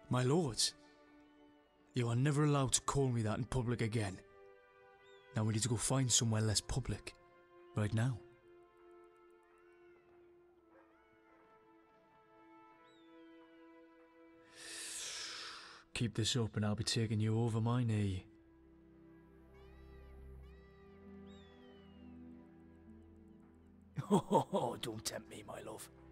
My lords, you are never allowed to call me that in public again. Now we need to go find somewhere less public. Right now. Keep this up and I'll be taking you over my knee. Oh, don't tempt me, my love.